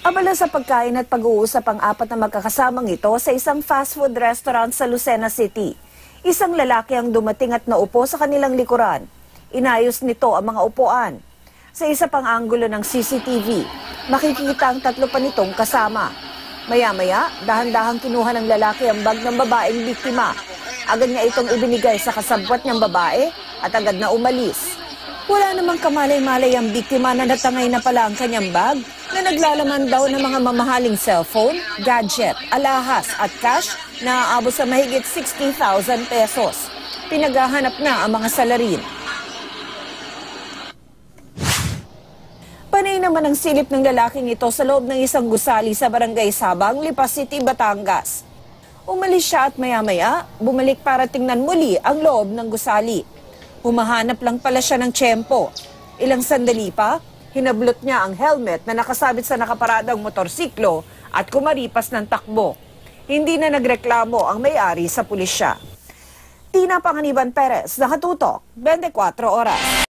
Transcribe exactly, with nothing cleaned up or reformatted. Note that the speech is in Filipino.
Abala sa pagkain at pag-uusap ang apat na magkakasamang ito sa isang fast food restaurant sa Lucena City. Isang lalaki ang dumating at naupo sa kanilang likuran. Inayos nito ang mga upuan. Sa isa pang anggulo ng C C T V, makikita ang tatlo pa nitong kasama. Maya-maya, dahan-dahang kinuha ng lalaki ang bag ng babaeng biktima. Agad niya itong ibinigay sa kasabwat niyang babae at agad na umalis. Wala namang kamalay-malay ang biktima na natangay na pala ang kanyang bag na naglalaman daw ng mga mamahaling cellphone, gadget, alahas at cash na aabot sa mahigit sixty thousand pesos. Pinaghahanap na ang mga salarin. Panay naman ang silip ng lalaking ito sa loob ng isang gusali sa Barangay Sabang, Lipas City, Batangas. Umalis siya at maya-maya, bumalik para tingnan muli ang loob ng gusali. Humahanap lang pala siya ng tiyempo. Ilang sandali pa, hinablot niya ang helmet na nakasabit sa nakaparadang motorsiklo at kumaripas ng takbo. Hindi na nagreklamo ang may-ari sa pulisya. Tina Panganiban Perez, nakatutok, twenty-four Oras.